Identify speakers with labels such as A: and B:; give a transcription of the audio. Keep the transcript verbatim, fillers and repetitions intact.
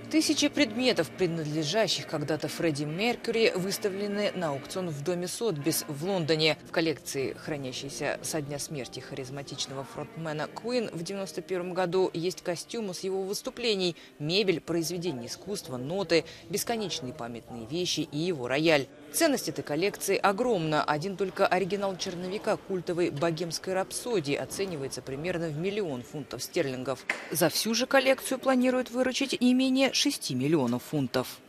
A: Тысячи предметов, принадлежащих когда-то Фредди Меркьюри, выставлены на аукцион в доме Сотбис в Лондоне. В коллекции, хранящейся со дня смерти харизматичного фронтмена Queen в девяносто первом году, есть костюмы с его выступлений, мебель, произведения искусства, ноты, бесконечные памятные вещи и его рояль. Ценность этой коллекции огромна. Один только оригинал черновика культовой «Богемской рапсодии» оценивается примерно в миллион фунтов стерлингов. За всю же коллекцию планируют выручить не менее шести миллионов фунтов.